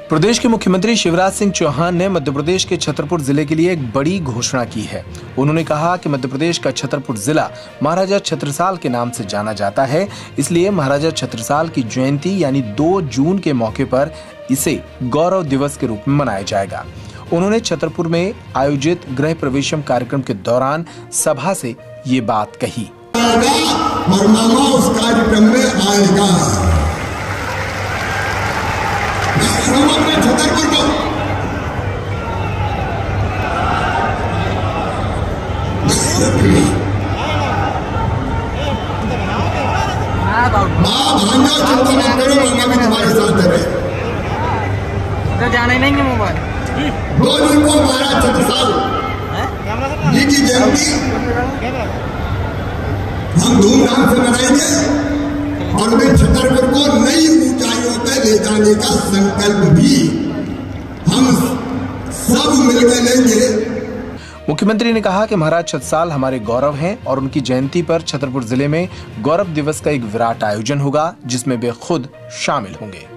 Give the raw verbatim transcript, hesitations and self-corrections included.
प्रदेश के मुख्यमंत्री शिवराज सिंह चौहान ने मध्य प्रदेश के छतरपुर जिले के लिए एक बड़ी घोषणा की है। उन्होंने कहा कि मध्य प्रदेश का छतरपुर जिला महाराजा छत्रसाल के नाम से जाना जाता है, इसलिए महाराजा छत्रसाल की जयंती यानी दो जून के मौके पर इसे गौरव दिवस के रूप में मनाया जाएगा। उन्होंने छतरपुर में आयोजित गृह प्रवेशम कार्यक्रम के दौरान सभा से ये बात कही। और मामा उस कार्यक्रम में आएगा। हम अपने छतरपुर को माँ भांजा चिंता मत करो, मामा भी तुम्हारे साथ है। तो जाना ही नहीं है मोबाइल। दो जून को महाराज छत्रसाल जी की जयंती हम धूमधाम से मनाएंगे और उन्हें छतरपुर को नई ऊंचाइयों पे ले जाने का संकल्प भी हम सब मिलकर लेंगे। मुख्यमंत्री ने कहा कि महाराज छत्रसाल हमारे गौरव हैं और उनकी जयंती पर छतरपुर जिले में गौरव दिवस का एक विराट आयोजन होगा, जिसमें वे खुद शामिल होंगे।